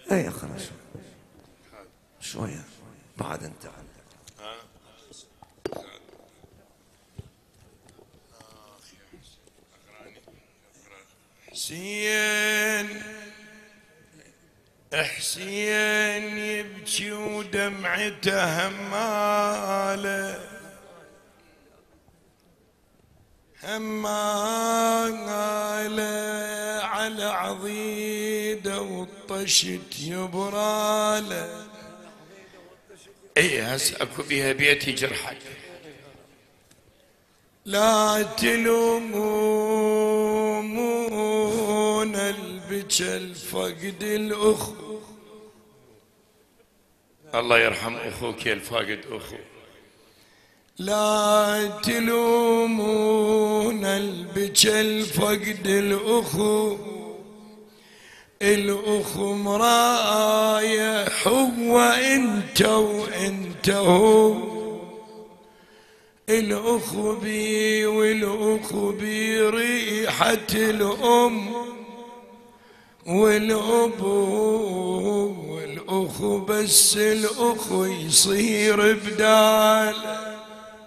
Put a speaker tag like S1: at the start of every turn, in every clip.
S1: اي اقرا شويه بعد انت.
S2: حسين حسين يبكي ودمعته هماله هماله على عضيده والطشت يبراله. اي هسه اكو بيها بيت يجرحك. لا تلومون البجل فقد الأخ. الله يرحم أخوك يا الفاقد أخو. لا تلومون البجل فقد الأخو. الأخو مرايح وانت وانت هو. الأخو بي والأخو بي ريحة الأم والأبو والأخو بس الأخو يصير بدال.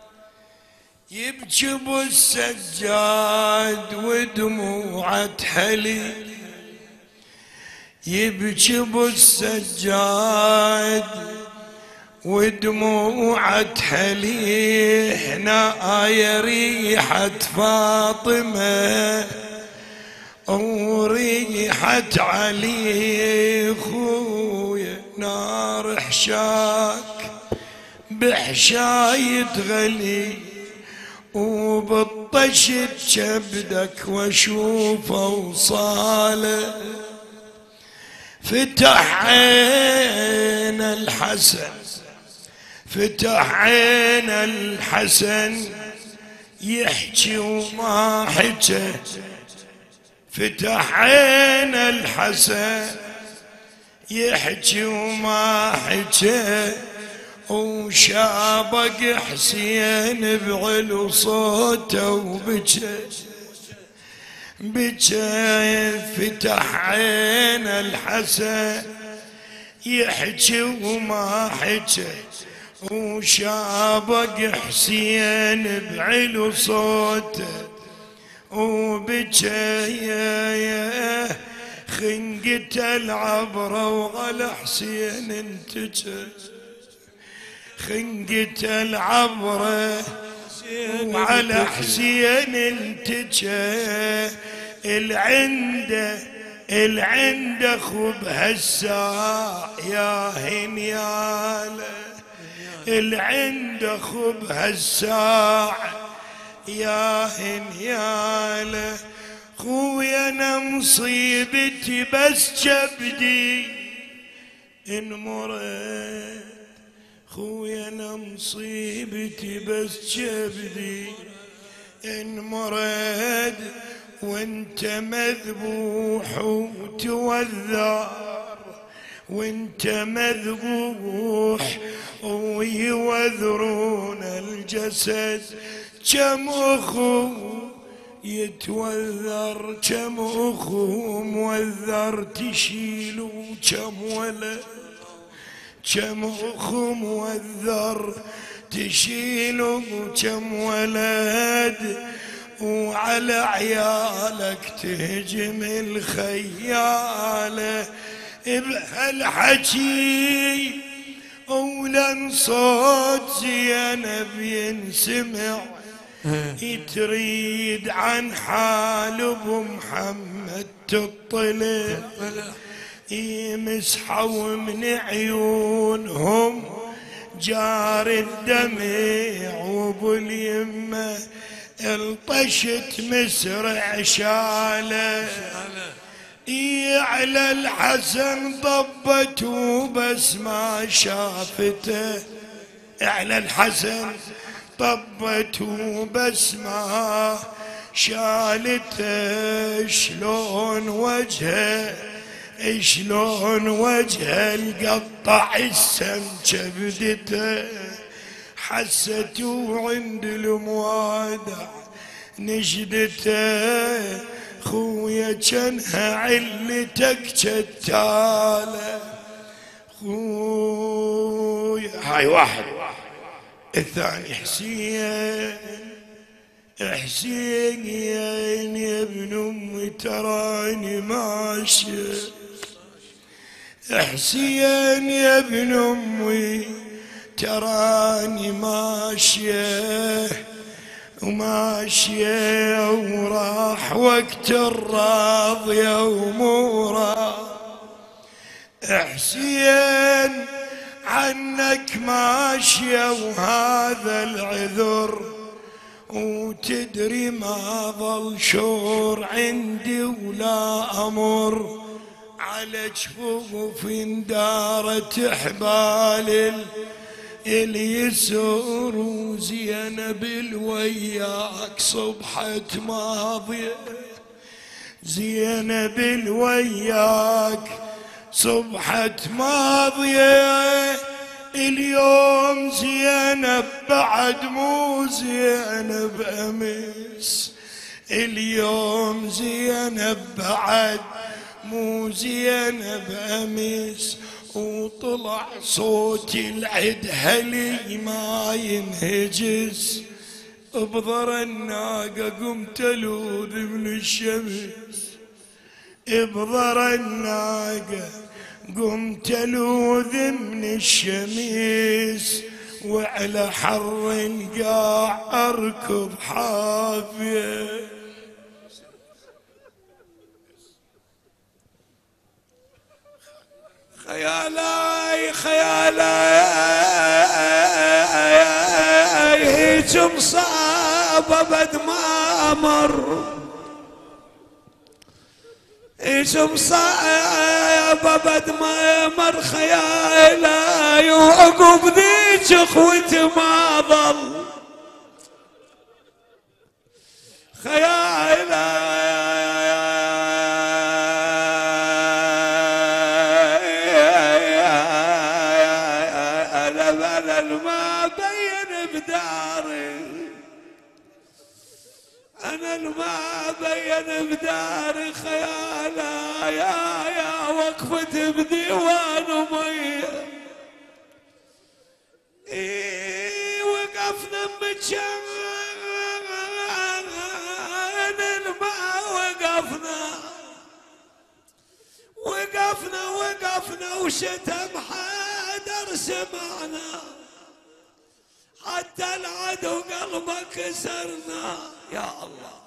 S2: يبكي ابو السجاد ودموعة حلي. يبكي ابو السجاد ودموعة حلي. هنا آية ريحة فاطمة وريحة علي. خويا نار حشاك بحشاية غلي وبالطشت كبدك واشوفه وصاله. فتح عين الحسن فتح عين الحسن يحكي وما حكى. فتح عين الحسن يحكي وما حكى. وشابق حسين بعلو صوته وبكى بكى. فتح عين الحسن يحكي وما حكى. وشابق حسين بعلو صوته وبكى. خنقت العبرة وعلى حسين انتجى. خنقت العبرة وعلى حسين انتجى. العند اخو بهالساع يا هنياله. العند اخو بهالساع يا هنياله. خويا انا مصيبتي بس كبدي انمرت. خويا انا مصيبتي بس كبدي انمرت. وانت مذبوح وتوذر. وانت مذبوح ويوذرون الجسد. كم اخو يتوذر كم اخو موذر تشيلوا. كم ولد كم اخو موذر تشيلوا. كم ولد وعلى عيالك تهجم الخياله. بهالحكي ولن صوت زينب ينسمع. تريد عن حال ابو محمد تطلع. يمسحوا من عيونهم جار الدمع. وابو اليمه الطشت مسرع شاله. على الحسن ضبته بس ما شافته. على الحسن طبته بس ما شالته. شلون وجهه القطع السم كبدته. حسته عند الموادع نجدته. خويا جنها علتك جتالة خويا. هاي واحد. الثاني حسين، حسين يا ابن امي تراني ماشي، حسين يا ابن امي تراني ماشيه وماشيه وراح وقت الراضيه ومورا. حسين عنك ماشيه وهذا العذر، وتدري ما ظل شور عندي ولا أمر، على جفوف دارت حبال اليسر، وزينب الوياك صبحت ماضية، زينب الوياك صبحت ماضية. اليوم زينب بعد مو زينب أمس، اليوم زينب بعد مو زينب أمس، وطلع صوت العد هلي ما ينهجس، بضر الناقة قمت ألوذ من الشمس، بضر الناقة قمت ألوذ من الشمس، وعلى حر القاع أركض حافية.
S1: خيالاي خيالاي هيج مصابة بد ما مر، هيج مصابة بد ما مر خيالاي، وعقب ذيك اخوتي ما ظل خيالاي. ما بين بداري انا الما بين بداري خيالا يا وقفت بديوان مية، وقفنا بمكان الماء، وقفنا وشتم حدر سمعنا، حتى العدو قلبه كسرنا يا الله.